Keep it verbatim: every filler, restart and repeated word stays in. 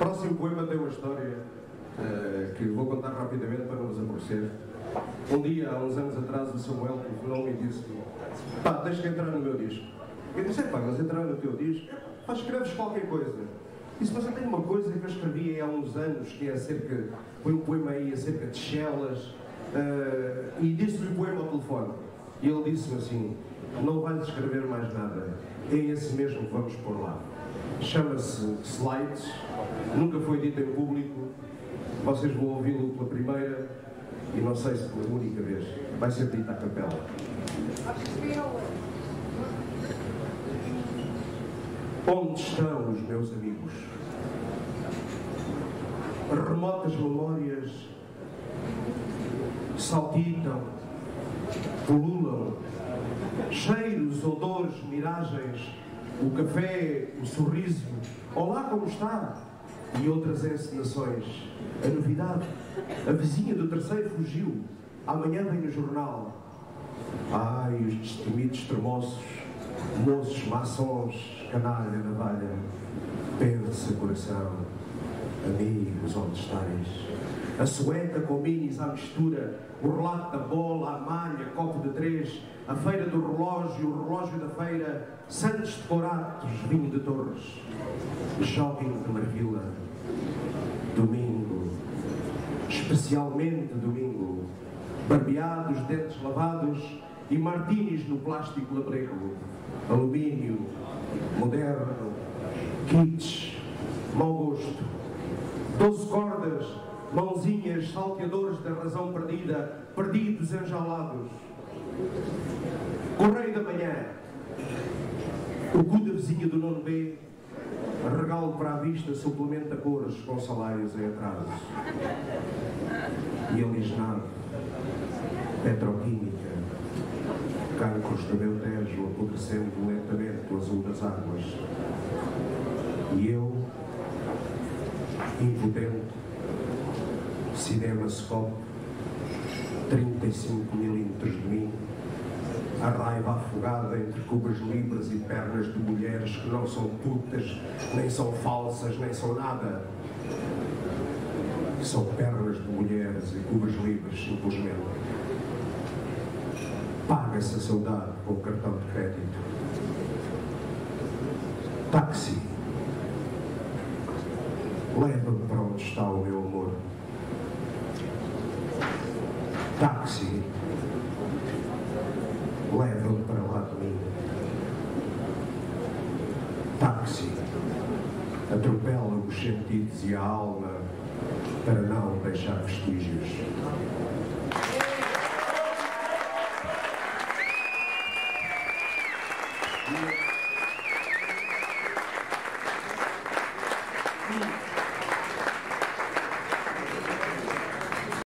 próximo poema tem uma história uh, que vou contar rapidamente para não vos aborrecer. Um dia, há uns anos atrás, o Samuel telefonou-me e disse-me: pá, tens que entrar no meu disco. Eu disse: é pá, mas entrar no teu disco? Pá, escreves qualquer coisa. Disse: mas eu tenho uma coisa que eu escrevi há uns anos, que é acerca, foi um poema aí acerca de chelas, uh, e disse-lhe o poema ao telefone. E ele disse-me assim: não vais escrever mais nada, é esse mesmo que vamos pôr lá. Chama-se Slides, nunca foi dito em público, vocês vão ouvi-lo pela primeira e não sei se pela única vez, vai ser dito à capela. Onde estão os meus amigos? Remotas memórias saltitam, pululam, cheiros, odores, miragens, o café, o sorriso, olá, como está? E outras encenações. A novidade, a vizinha do terceiro fugiu, amanhã vem no jornal. Ai, os destemidos tremoços, moços, maçons, canalha, navalha, pensa, coração, amigos, onde estáis? A sueca com minis à mistura, o relato da bola, a malha, copo de três, a feira do relógio, o relógio da feira, Santos de Coratos, vinho de Torres, jogging de Marvila, domingo, especialmente domingo, barbeados, dentes lavados e martinis no plástico labrego, alumínio, moderno, kits, mau gosto, doze cordas, mãozinhas, salteadores da razão perdida, perdidos, enjaulados. Correio da manhã, o cu da vizinha do nono B, regalo para a vista, suplemento a cores com salários em atraso. E aligenado, petroquímica, cancros do meu tejo apodrecendo lentamente o azul das águas. E eu, impotente, cinemascope, trinta e cinco milímetros de mim, a raiva afogada entre cubas libres e pernas de mulheres que não são putas, nem são falsas, nem são nada. São pernas de mulheres e cubas livres, simplesmente. Paga-se a saudade com o cartão de crédito. Táxi. Leva-me para onde está o meu amor. Táxi. Leva-me para lá de mim. Táxi. Atropela os sentidos e a alma para não deixar vestígios. Sim.